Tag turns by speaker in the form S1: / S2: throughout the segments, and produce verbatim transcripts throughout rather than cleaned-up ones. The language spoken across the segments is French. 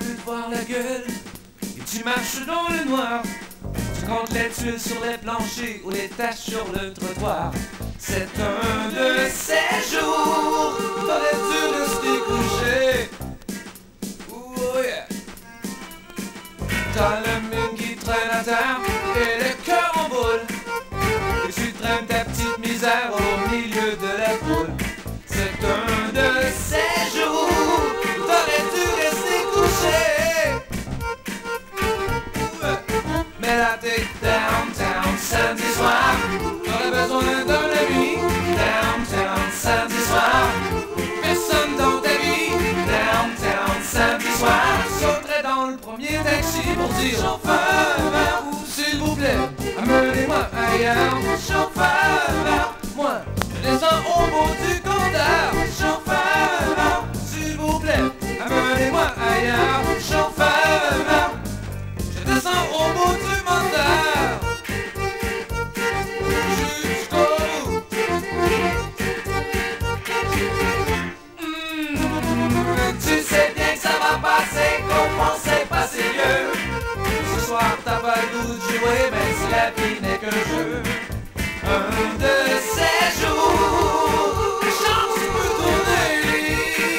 S1: plus te voir la gueule et tu marches dans le noir. Tu comptes les tuiles sur les planchers ou les taches sur le trottoir. C'est un de ces jours où t'aurais dû rester couché. Oh yeah. T'as le mine qui traîne à terre et le cœur en boule. Et tu traînes ta petite misère au milieu de la foule. C'est un de ces jours où t'aurais dû rester couché. Mais là t'es downtown samedi soir. T'aurais besoin d'un ami. Downtown samedi soir. Personne dans ta vie. Downtown samedi soir. Sauterais dans le premier taxi pour dire chauffeur, ou s'il vous plaît, amenez-moi ailleurs. Chauffeur, moi je descends au bout du compteur. Chauffeur, s'il vous plaît, amenez-moi ailleurs. Chauffeur, je descends au bout du moteur. Jusqu'au bout. Mmh, tu sais bien que ça va passer, qu'on pensait passer mieux. Ce soir t'as pas le goût de jouer, mais si la vie n'est qu'un jeu. Un de ces jours, la chance peut tourner.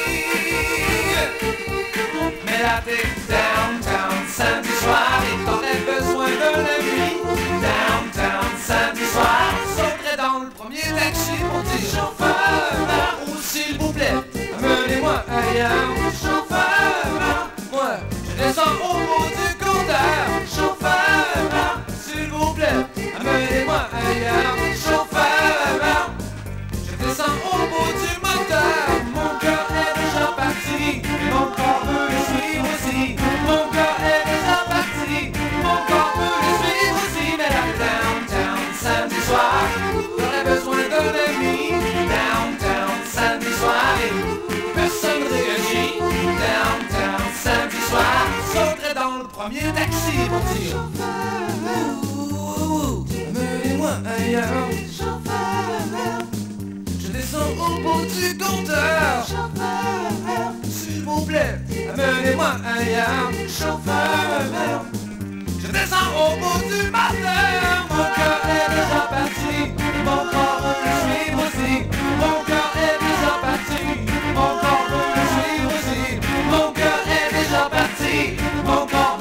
S1: Mais là t'es downtown samedi soir et t'aurais besoin d'un ami. Downtown samedi soir, sauterais dans le premier taxi pour dire chauffeur, ou s'il vous plaît, amenez-moi ailleurs. Chauffeur, moi je descends au bout du compteur. Chauffeur, s'il vous plaît, amenez-moi ailleurs. Chauffeur, je descends au bout du moteur. Mon cœur est déjà parti, et mon corps veut le suivre aussi. Mon cœur est déjà parti, mon corps veut le suivre aussi. Mais là, downtown samedi soir, t'aurais besoin d'un ami. Downtown samedi soir, et personne réagit. Downtown samedi soir, sauterais dans le premier taxi pour dire ouh, amenez-moi ailleurs. Je descends au bout du compteur. S'il vous plaît, amenez-moi ailleurs. Chauffeur, je descends au bout du moteur. Mon cœur est déjà parti, mon corps veut le suivre aussi. Mon cœur est déjà parti, mon corps veut le suivre aussi. Mon cœur est déjà parti, mon corps